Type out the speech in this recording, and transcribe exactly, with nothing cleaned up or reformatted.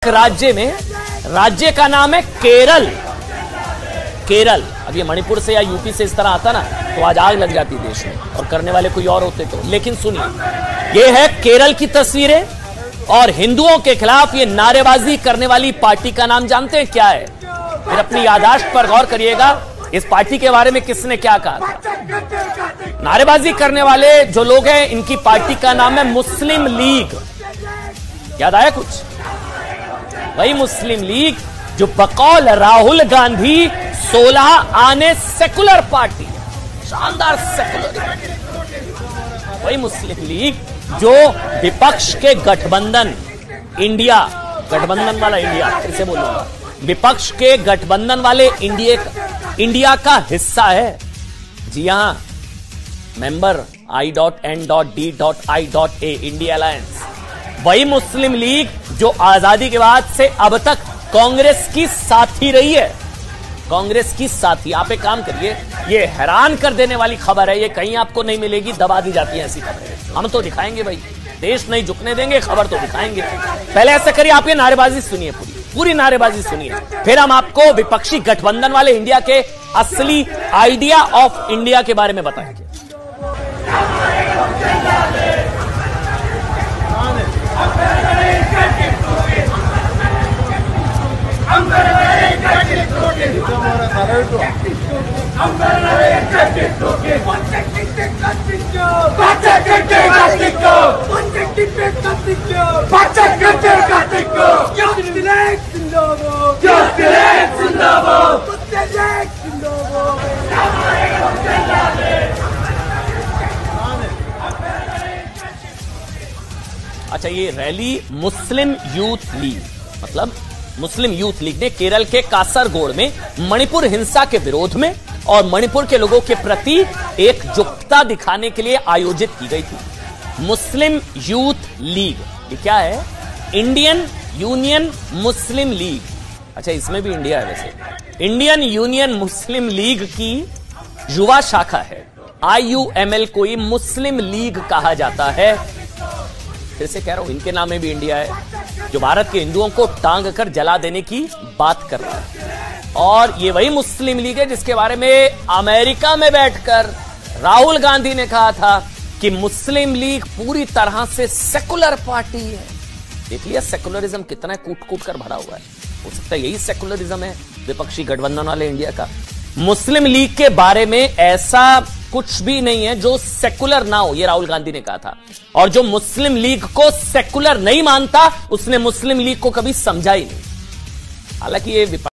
राज्य में, राज्य का नाम है केरल। केरल। अब ये मणिपुर से या यूपी से इस तरह आता ना तो आज आग लग जाती देश में, और करने वाले कोई और होते तो। लेकिन सुनिए, ये है केरल की तस्वीरें, और हिंदुओं के खिलाफ ये नारेबाजी करने वाली पार्टी का नाम जानते हैं क्या है? फिर अपनी याददाश्त पर गौर करिएगा, इस पार्टी के बारे में किसने क्या कहा था। नारेबाजी करने वाले जो लोग हैं, इनकी पार्टी का नाम है मुस्लिम लीग। याद आया कुछ? वही मुस्लिम लीग जो बकौल राहुल गांधी सोलह आने सेकुलर पार्टी, शानदार सेकुलर, वही मुस्लिम लीग जो विपक्ष के गठबंधन इंडिया, गठबंधन वाला इंडिया कैसे बोलूंगा, विपक्ष के गठबंधन वाले इंडिया इंडिया का हिस्सा है। जी हां, member I dot N dot D dot I dot A, India alliance. वही मुस्लिम लीग जो आजादी के बाद से अब तक कांग्रेस की साथी रही है, कांग्रेस की साथी। आप एक काम करिए, ये हैरान कर देने वाली खबर है, ये कहीं आपको नहीं मिलेगी, दबा दी जाती है ऐसी खबरें। हम तो दिखाएंगे भाई, देश नहीं झुकने देंगे, खबर तो दिखाएंगे। पहले ऐसा करिए, आप ये नारेबाजी सुनिए, पूरी पूरी नारेबाजी सुनिए, फिर हम आपको विपक्षी गठबंधन वाले इंडिया के असली आइडिया ऑफ इंडिया के बारे में बताएंगे। अच्छा, ये रैली मुस्लिम यूथ लीग, मतलब मुस्लिम यूथ लीग ने केरल के कासरगोड में मणिपुर हिंसा के विरोध में और मणिपुर के लोगों के प्रति एकजुटता दिखाने के लिए आयोजित की गई थी। मुस्लिम यूथ लीग, ये क्या है? Indian Union Muslim League. अच्छा, इसमें भी इंडिया है वैसे। इंडियन यूनियन मुस्लिम लीग की युवा शाखा है। आई यू एम एल को ही मुस्लिम लीग कहा जाता है। फिर से कह रहा हूं, इनके नाम में भी इंडिया है, जो भारत के हिंदुओं को टांग कर जला देने की बात कर रहा है। और ये वही मुस्लिम लीग है जिसके बारे में अमेरिका में बैठकर राहुल गांधी ने कहा था कि मुस्लिम लीग पूरी तरह से सेकुलर पार्टी है। देख लिया सेकुलरिज्म कितना कूट कूट कर भरा हुआ है। हो सकता है यही सेकुलरिज्म है विपक्षी गठबंधन वाले इंडिया का। मुस्लिम लीग के बारे में ऐसा कुछ भी नहीं है जो सेकुलर ना हो, ये राहुल गांधी ने कहा था। और जो मुस्लिम लीग को सेकुलर नहीं मानता, उसने मुस्लिम लीग को कभी समझा ही नहीं। हालांकि ये